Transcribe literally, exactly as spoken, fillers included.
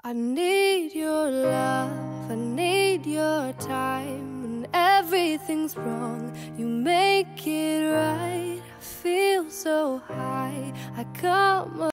I need your love, I need your time. When everything's wrong, you make it right. I feel so high, I come